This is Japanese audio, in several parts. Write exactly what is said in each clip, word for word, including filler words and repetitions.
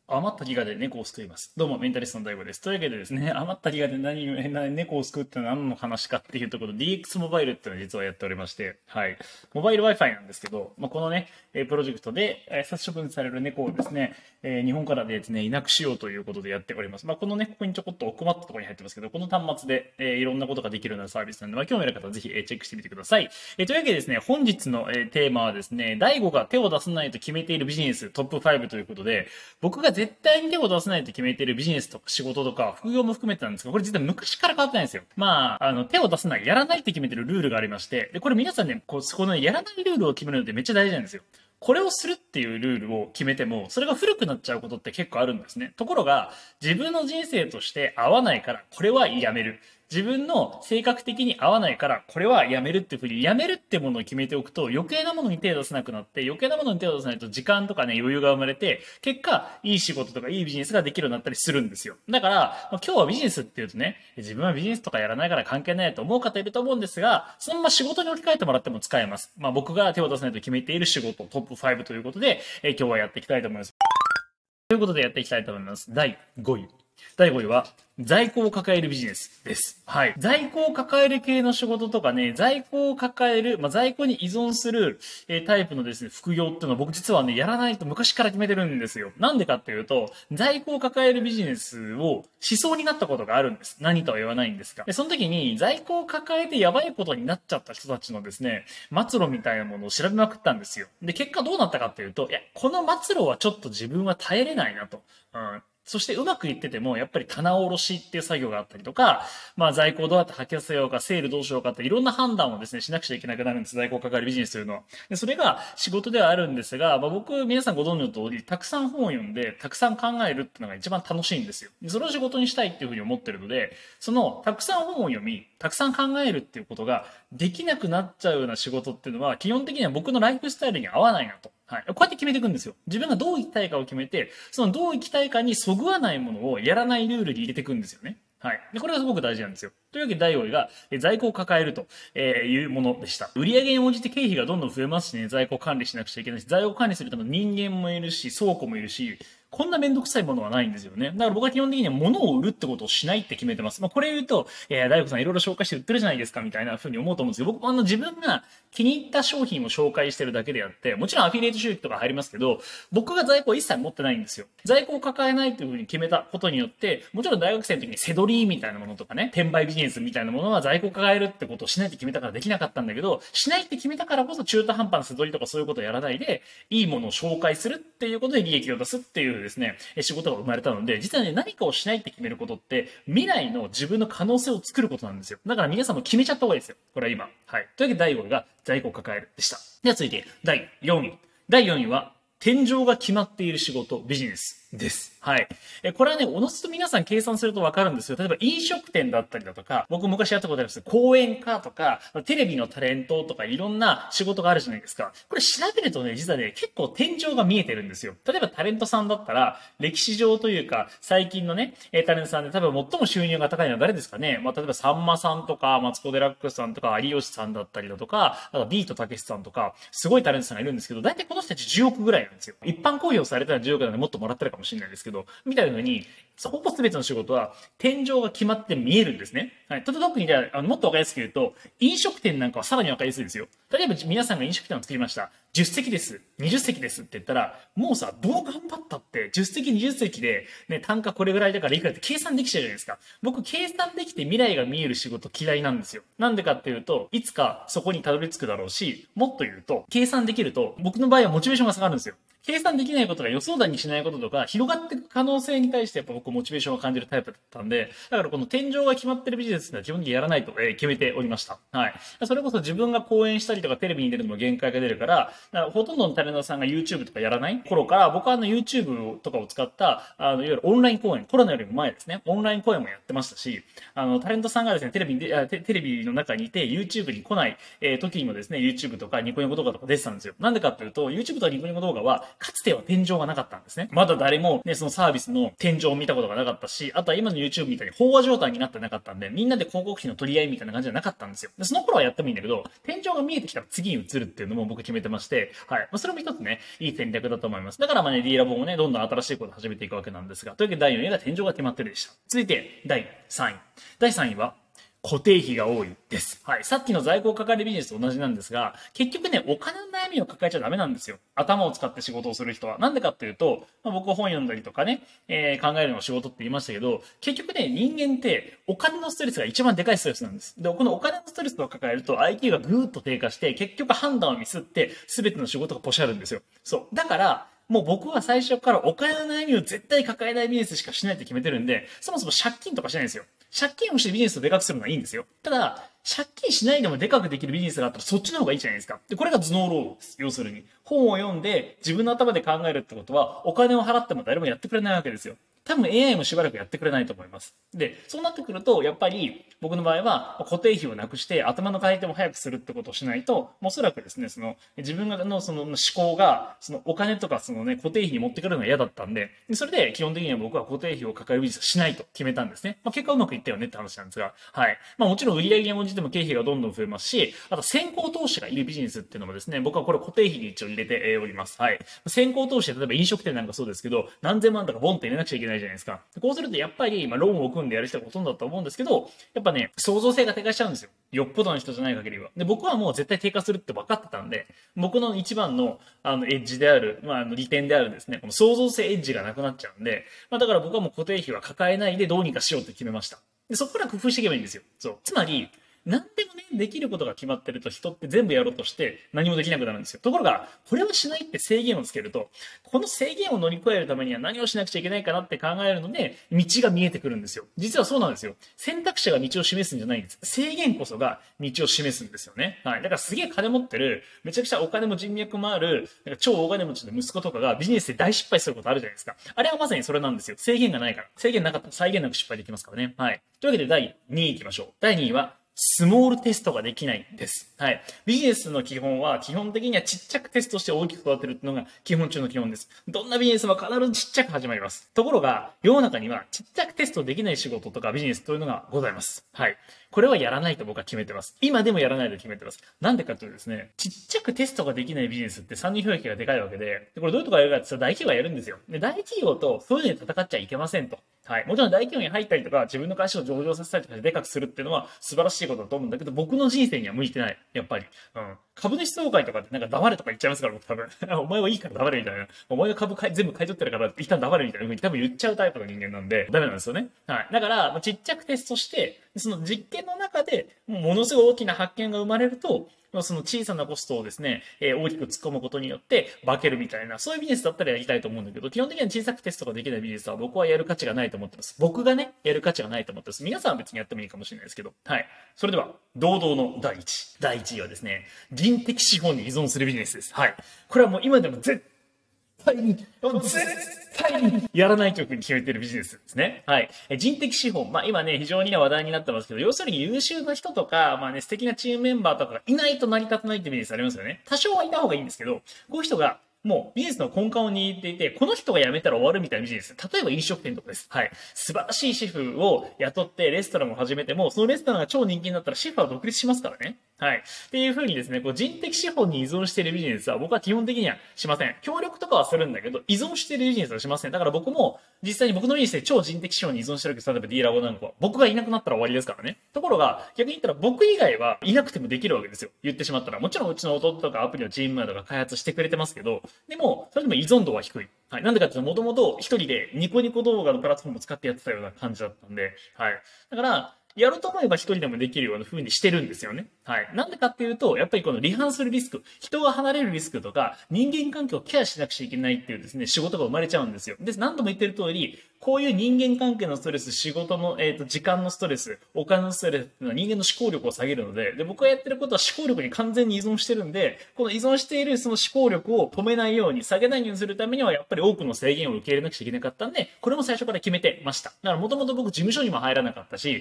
余ったギガで猫を救います。どうも、メンタリストの大悟です。というわけでですね、余ったギガで何、何猫を救うって何の話かっていうところ、ディーエックス モバイルっていうのを実はやっておりまして、はい。モバイル Wi-Fi なんですけど、まあ、このね、プロジェクトで、え殺処分される猫をですね、えー日本からでですね、いなくしようということでやっております。まあ、このね、ここにちょこっと奥まったところに入ってますけど、この端末で、えーいろんなことができるようなサービスなんで、まあ、興味ある方はぜひ、えーチェックしてみてください。えーというわけでですね、本日の、えーテーマはですね、大悟が手を出さないと決めているビジネストップごということで、僕が絶対に手を出さないと決めているビジネスとか仕事とか副業も含めてなんですが、これ実は昔から変わってないんですよ。まあ、あの、手を出さない、やらないって決めてるルールがありまして、で、これ皆さんね、こう、このやらないルールを決めるのってめっちゃ大事なんですよ。これをするっていうルールを決めても、それが古くなっちゃうことって結構あるんですね。ところが、自分の人生として合わないから、これはやめる。自分の性格的に合わないから、これはやめるっていうふうに、やめるってものを決めておくと、余計なものに手を出せなくなって、余計なものに手を出さないと時間とかね、余裕が生まれて、結果、いい仕事とかいいビジネスができるようになったりするんですよ。だから、まあ今日はビジネスっていうとね、自分はビジネスとかやらないから関係ないと思う方いると思うんですが、そのまま仕事に置き換えてもらっても使えます。まあ僕が手を出さないと決めている仕事トップごということで、えー今日はやっていきたいと思います。ということでやっていきたいと思います。だいごい。だいごいは、在庫を抱えるビジネスです。はい。在庫を抱える系の仕事とかね、在庫を抱える、まあ、在庫に依存する、えータイプのですね、副業っていうのは僕実はね、やらないと昔から決めてるんですよ。なんでかっていうと、在庫を抱えるビジネスをしそうになったことがあるんです。何とは言わないんですが。で、その時に、在庫を抱えてやばいことになっちゃった人たちのですね、末路みたいなものを調べまくったんですよ。で、結果どうなったかっていうと、いや、この末路はちょっと自分は耐えれないなと。うん。そしてうまくいってても、やっぱり棚卸しっていう作業があったりとか、まあ在庫をどうやって吐き出せようか、セールどうしようかっていろんな判断をですね、しなくちゃいけなくなるんです。在庫を抱えるビジネスというのは。でそれが仕事ではあるんですが、まあ僕、皆さんご存知の通り、たくさん本を読んで、たくさん考えるっていうのが一番楽しいんですよ。でそれを仕事にしたいっていうふうに思ってるので、その、たくさん本を読み、たくさん考えるっていうことができなくなっちゃうような仕事っていうのは、基本的には僕のライフスタイルに合わないなと。はい。こうやって決めていくんですよ。自分がどう生きたいかを決めて、そのどう生きたいかにそぐわないものをやらないルールに入れていくんですよね。はい。で、これがすごく大事なんですよ。というわけで、だいごいが、え在庫を抱えるというものでした。売上に応じて経費がどんどん増えますしね、在庫管理しなくちゃいけないし、在庫管理するための人間もいるし、倉庫もいるし、こんなめんどくさいものはないんですよね。だから僕は基本的には物を売るってことをしないって決めてます。まあ、これ言うと、えー、大悟さんいろいろ紹介して売ってるじゃないですか、みたいな風に思うと思うんですけど、僕もあの自分が気に入った商品を紹介してるだけであって、もちろんアフィリエイト収益とか入りますけど、僕が在庫を一切持ってないんですよ。在庫を抱えないという風に決めたことによって、もちろん大学生の時にセドリーみたいなものとかね、転売ビジネスみたいなものは在庫を抱えるってことをしないって決めたからできなかったんだけど、しないって決めたからこそ中途半端なセドリとかそういうことをやらないで、いいものを紹介するっていうことで利益を出すっていうですね、仕事が生まれたので、実はね、何かをしないって決めることって、未来の自分の可能性を作ることなんですよ。だから皆さんも決めちゃった方がいいですよ。これは今。はい。というわけでだいごいが在庫を抱えるでした。では続いて、だいよんい。だいよんいは、天井が決まっている仕事、ビジネスです。はい。え、これはね、おのずと皆さん計算するとわかるんですよ。例えば飲食店だったりだとか、僕昔やったことあります。講演家とか、テレビのタレントとかいろんな仕事があるじゃないですか。これ調べるとね、実はね、結構天井が見えてるんですよ。例えばタレントさんだったら、歴史上というか、最近のね、タレントさんで多分最も収入が高いのは誰ですかね。まあ、例えばさんまさんとか、マツコデラックスさんとか、有吉さんだったりだとか、あとビートたけしさんとか、すごいタレントさんがいるんですけど、大体この人たちじゅうおくぐらいなんですよ。一般公表されたらじゅうおくなんでもっともらってるかもしれないですけど、みたいな風に、ほぼ全ての仕事は天井が決まって見えるんですね。はい。特にじゃあ、あの、もっとわかりやすく言うと、飲食店なんかはさらにわかりやすいですよ。例えば皆さんが飲食店を作りました。じゅっせきです。にじゅっせきですって言ったら、もうさ、どう頑張ったって、じゅっせき、にじゅっせきで、ね、単価これぐらいだからいくらって計算できちゃうじゃないですか。僕、計算できて未来が見える仕事嫌いなんですよ。なんでかっていうと、いつかそこにたどり着くだろうし、もっと言うと、計算できると、僕の場合はモチベーションが下がるんですよ。計算できないことが予想だにしないこととか、広がっていく可能性に対してやっぱ僕モチベーションを感じるタイプだったんで、だからこの天井が決まってるビジネスは基本的にやらないと、えー決めておりました。はい。それこそ自分が講演したりとかテレビに出るのも限界が出るから、だからほとんどのタレントさんが YouTube とかやらない頃から、僕はあの YouTube とかを使った、あの、いわゆるオンライン講演、コロナよりも前ですね、オンライン講演もやってましたし、あの、タレントさんがですね、テレビにで、テレビの中にいて YouTube に来ない、えー、時にもですね、YouTube とかニコニコ動画とか出てたんですよ。なんでかっていうと、YouTube とかニコニコ動画は、かつては天井がなかったんですね。まだ誰もね、そのサービスの天井を見たことがなかったし、あとは今の YouTube みたいに飽和状態になってなかったんで、みんなで広告費の取り合いみたいな感じじゃなかったんですよ。でその頃はやってもいいんだけど、天井が見えてきたら次に移るっていうのも僕決めてまして、 、はい。まあ、それも一つね、いい戦略だと思います。だからまあね、D ラボもね、どんどん新しいことを始めていくわけなんですが、というわけでだいよんいが天井が決まってるでした。続いて、だいさんい。だいさんいは、固定費が多いです。はい。さっきの在庫を抱えるビジネスと同じなんですが、結局ね、お金の悩みを抱えちゃダメなんですよ。頭を使って仕事をする人は。なんでかっていうと、まあ、僕本読んだりとかね、えー、考えるのが仕事って言いましたけど、結局ね、人間ってお金のストレスが一番でかいストレスなんです。で、このお金のストレスを抱えると アイキュー がぐーっと低下して、結局判断をミスって、全ての仕事がポシャるんですよ。そう。だから、もう僕は最初からお金の悩みを絶対抱えないビジネスしかしないって決めてるんで、そもそも借金とかしないんですよ。借金をしてビジネスをでかくするのはいいんですよ。ただ、借金しないでもでかくできるビジネスがあったらそっちの方がいいじゃないですか。で、これが頭脳労働です。要するに。本を読んで自分の頭で考えるってことは、お金を払っても誰もやってくれないわけですよ。多分 エーアイ もしばらくやってくれないと思います。で、そうなってくると、やっぱり僕の場合は固定費をなくして頭の回転を早くするってことをしないと、おそらくですね、その自分のその思考が、そのお金とかそのね、固定費に持ってくるのが嫌だったんで、それで基本的には僕は固定費を抱えるビジネスしないと決めたんですね。まあ、結果うまくいったよねって話なんですが、はい。まあもちろん売上に応じても経費がどんどん増えますし、あと先行投資がいるビジネスっていうのもですね、僕はこれ固定費に一応入れております。はい。先行投資で例えば飲食店なんかそうですけど、何千万とかボンって入れなくちゃいけないじゃないですか。こうするとやっぱり、まあ、ローンを組んでやる人がほとんどだと思うんですけど、やっぱね、創造性が低下しちゃうんですよ。よっぽどの人じゃない限りは。で、僕はもう絶対低下するって分かってたんで、僕の一番の、あの、エッジである、まあ、あの、利点であるですね、この創造性エッジがなくなっちゃうんで、まあ、だから僕はもう固定費は抱えないでどうにかしようって決めました。で、そこから工夫していけばいいんですよ。そう。つまり、何でもね、できることが決まってると人って全部やろうとして何もできなくなるんですよ。ところが、これをしないって制限をつけると、この制限を乗り越えるためには何をしなくちゃいけないかなって考えるので、道が見えてくるんですよ。実はそうなんですよ。選択肢が道を示すんじゃないんです。制限こそが道を示すんですよね。はい。だからすげえ金持ってる、めちゃくちゃお金も人脈もある、なんか超大金持ちの息子とかがビジネスで大失敗することあるじゃないですか。あれはまさにそれなんですよ。制限がないから。制限なかったら際限なく失敗できますからね。はい。というわけでだいにい行きましょう。だいにいは、スモールテストができないんです。はい。ビジネスの基本は、基本的にはちっちゃくテストして大きく育てるっていうのが基本中の基本です。どんなビジネスも必ずちっちゃく始まります。ところが、世の中にはちっちゃくテストできない仕事とかビジネスというのがございます。はい。これはやらないと僕は決めてます。今でもやらないと決めてます。なんでかというとですね、ちっちゃくテストができないビジネスって参入障壁がでかいわけで、でこれどういうとこやるかって言ったら大企業がやるんですよ。で、大企業とそういうのに戦っちゃいけませんと。はい。もちろん大企業に入ったりとか、自分の会社を上場させたりとかででかくするっていうのは素晴らしいことだと思うんだけど、僕の人生には向いてない。やっぱり。うん。株主総会とかってなんか黙れとか言っちゃいますから、僕多分。お前はいいから黙れみたいな。お前が株買い全部買い取ってるから一旦黙れみたいな風に多分言っちゃうタイプの人間なんで、ダメなんですよね。はい。だから、ちっちゃくテストして、その実験の中で、ものすごい大きな発見が生まれると、その小さなコストをですね、えー、大きく突っ込むことによって化けるみたいな、そういうビジネスだったらやりたいと思うんだけど、基本的には小さくテストができないビジネスは僕はやる価値がないと思ってます。僕がね、やる価値がないと思ってます。皆さんは別にやってもいいかもしれないですけど。はい。それでは、堂々のだいいちい。だいいちいはですね、人的資本に依存するビジネスです。はい。これはもう今でも絶対に、絶対にやらないというふうに決めているビジネスですね。はい。人的資本。まあ今ね、非常にね、話題になってますけど、要するに優秀な人とか、まあね、素敵なチームメンバーとかがいないと成り立たないってビジネスありますよね。多少はいた方がいいんですけど、こういう人が、もうビジネスの根幹を握っていて、この人が辞めたら終わるみたいなビジネス。例えば飲食店とかです。はい。素晴らしいシェフを雇ってレストランを始めても、そのレストランが超人気になったらシェフは独立しますからね。はい。っていう風にですね、こう人的資本に依存しているビジネスは僕は基本的にはしません。協力とかはするんだけど、依存しているビジネスはしません。だから僕も、実際に僕のビジネスで超人的資本に依存してるわけです。例えば D ラボなんかは。僕がいなくなったら終わりですからね。ところが、逆に言ったら僕以外はいなくてもできるわけですよ。言ってしまったら。もちろんうちの弟とかアプリのチームメイトが開発してくれてますけど、でも、それでも依存度は低い。はい。なんでかっていうと、もともと一人でニコニコ動画のプラットフォームを使ってやってたような感じだったんで、はい。だから、やろうと思えば一人でもできるような風にしてるんですよね。はい。なんでかっていうと、やっぱりこの離反するリスク、人が離れるリスクとか、人間関係をケアしなくちゃいけないっていうですね、仕事が生まれちゃうんですよ。で、何度も言ってる通り、こういう人間関係のストレス、仕事の、えっと、時間のストレス、お金のストレスっていうのは人間の思考力を下げるので、で、僕がやってることは思考力に完全に依存してるんで、この依存しているその思考力を止めないように、下げないようにするためには、やっぱり多くの制限を受け入れなくちゃいけなかったんで、これも最初から決めてました。だから、もともと僕事務所にも入らなかったし、お客さんも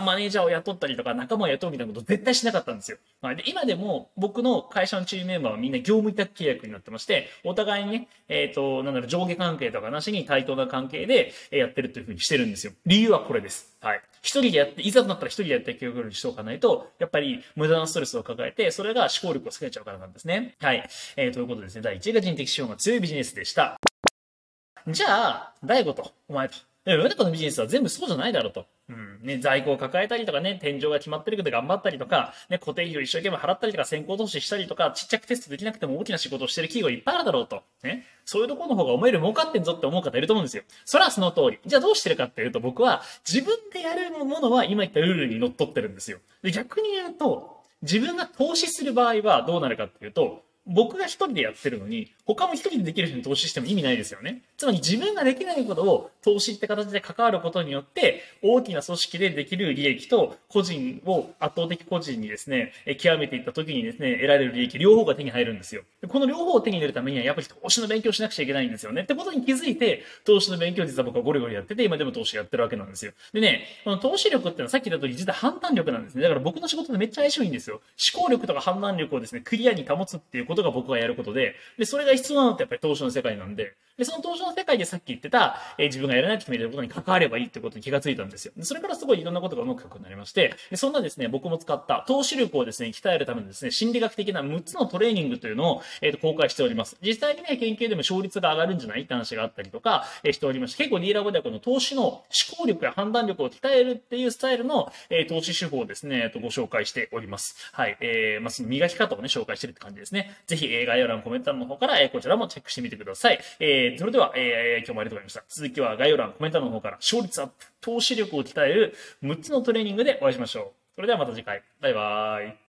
マネージャーを雇ったりとか、仲間を雇うみたいなこと絶対しなかったんですよ。はい。で、今でも僕の会社のチームメンバーはみんな業務委託契約になってまして、お互いにね、えっと、なんだろう、上下関係とかなしに対等な関係でやってるというふうにしてるんですよ。理由はこれです。はい。一人でやって、いざとなったら一人でやっていけるようにしておかないと、やっぱり無駄なストレスを抱えて、それが思考力を下げちゃうからなんですね。はい。えー、ということでですね、だいいちいが人的資本が強いビジネスでした。じゃあ、大悟と、お前と。世の中のビジネスは全部そうじゃないだろうと。うん。ね、在庫を抱えたりとかね、天井が決まってるけど頑張ったりとか、ね、固定費を一生懸命払ったりとか、先行投資したりとか、ちっちゃくテストできなくても大きな仕事をしてる企業いっぱいあるだろうと。ね。そういうところの方がお前より儲かってんぞって思う方いると思うんですよ。それはその通り。じゃあどうしてるかっていうと、僕は自分でやるものは今言ったルールにのっとってるんですよ。で、逆に言うと、自分が投資する場合はどうなるかっていうと、僕が一人でやってるのに、他も一人でできる人に投資しても意味ないですよね。つまり自分ができないことを投資って形で関わることによって、大きな組織でできる利益と、個人を、圧倒的個人にですね、極めていった時にですね、得られる利益、両方が手に入るんですよ。この両方を手に入れるためには、やっぱり投資の勉強しなくちゃいけないんですよね。ってことに気づいて、投資の勉強実は僕はゴリゴリやってて、今でも投資やってるわけなんですよ。でね、この投資力ってのはさっき言った通り、実は判断力なんですね。だから僕の仕事でめっちゃ相性いいんですよ。思考力とか判断力をですね、クリアに保つっていうことが僕がやることで、で、それが必要なのってやっぱり投資の世界なんで、で、その投資の世界でさっき言ってた、えー、自分がやらなくてもいいことに関わればいいってことに気がついたんですよ。で、それからすごいいろんなことがうまくいくようになりまして、で、そんなですね、僕も使った投資力をですね、鍛えるためのですね、心理学的なむっつのトレーニングというのを、えっと、公開しております。実際にね、研究でも勝率が上がるんじゃないって話があったりとか、えー、しておりまして、結構 D ラボではこの投資の思考力や判断力を鍛えるっていうスタイルの、えー、投資手法をですね、えっと、ご紹介しております。はい。えー、まあ、その磨き方をね、紹介してるって感じですね。ぜひ、えー、概要欄コメント欄の方から、えー、こちらもチェックしてみてください。えー、それでは、えー、今日もありがとうございました。続きは概要欄、コメント欄の方から、勝率アップ、投資力を鍛えるむっつのトレーニングでお会いしましょう。それではまた次回。バイバーイ。